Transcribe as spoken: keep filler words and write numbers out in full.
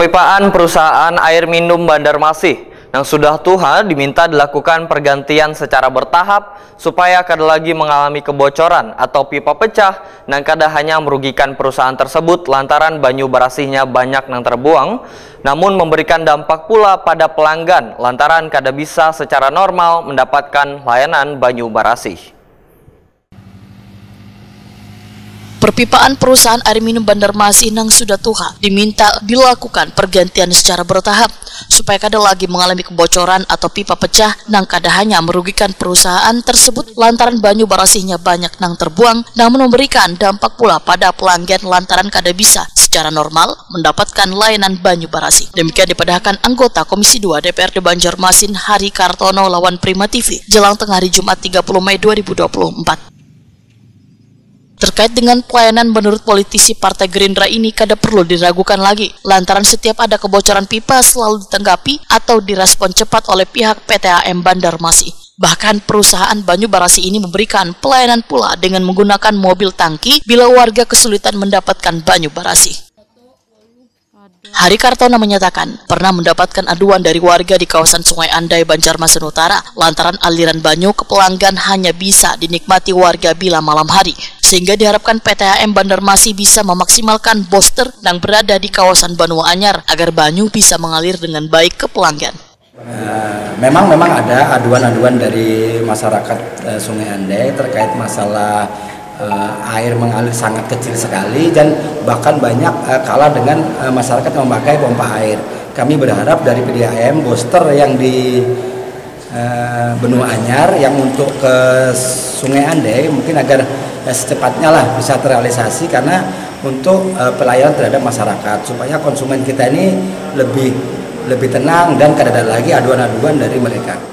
Perpipaan perusahaan air minum Banjarmasin yang sudah tua diminta dilakukan pergantian secara bertahap supaya kada lagi mengalami kebocoran atau pipa pecah dan kada hanya merugikan perusahaan tersebut lantaran banyu barasihnya banyak yang terbuang, namun memberikan dampak pula pada pelanggan lantaran kada bisa secara normal mendapatkan layanan banyu barasih. Perpipaan perusahaan air minum Banjarmasin yang sudah tua diminta dilakukan pergantian secara bertahap supaya kada lagi mengalami kebocoran atau pipa pecah nang kada hanya merugikan perusahaan tersebut lantaran banyu barasihnya banyak nang terbuang, namun memberikan dampak pula pada pelanggan lantaran kada bisa secara normal mendapatkan layanan banyu barasih. Demikian dipadahkan anggota Komisi dua D P R D Banjarmasin Hari Kartono lawan Prima T V jelang tengah hari Jumat tiga puluh Mei dua ribu dua puluh empat. Terkait dengan pelayanan, menurut politisi Partai Gerindra ini kada perlu diragukan lagi lantaran setiap ada kebocoran pipa selalu ditanggapi atau direspon cepat oleh pihak P T A M Banjarmasin. Bahkan perusahaan banyu barasih ini memberikan pelayanan pula dengan menggunakan mobil tangki bila warga kesulitan mendapatkan banyu barasih. Hari Kartono menyatakan pernah mendapatkan aduan dari warga di kawasan Sungai Andai, Banjarmasin Utara lantaran aliran banyu ke pelanggan hanya bisa dinikmati warga bila malam hari, sehingga diharapkan P T A M Banjarmasin bisa memaksimalkan booster yang berada di kawasan Banua Anyar agar banyu bisa mengalir dengan baik ke pelanggan. Uh, memang memang ada aduan-aduan dari masyarakat uh, Sungai Andai terkait masalah Uh, air mengalir sangat kecil sekali dan bahkan banyak uh, kalah dengan uh, masyarakat yang memakai pompa air. Kami berharap dari P D A M booster yang di uh, Benua Anyar yang untuk ke Sungai Andai mungkin agar uh, secepatnya lah bisa terrealisasi karena untuk uh, pelayanan terhadap masyarakat supaya konsumen kita ini lebih lebih tenang dan tidak ada lagi aduan-aduan dari mereka.